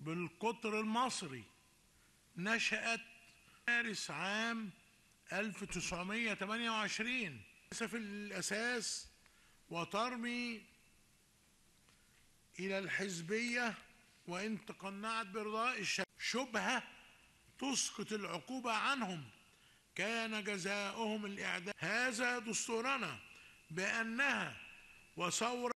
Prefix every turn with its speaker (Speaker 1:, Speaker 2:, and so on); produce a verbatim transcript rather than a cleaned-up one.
Speaker 1: بالقطر المصري نشأت مارس عام ألف وتسعمائة وثمانية وعشرين في الأساس، وترمي إلى الحزبية وإن تقنعت برضاء الشعب شبهة تسقط العقوبة عنهم كان جزاؤهم الإعدام. هذا دستورنا بأنها وثورة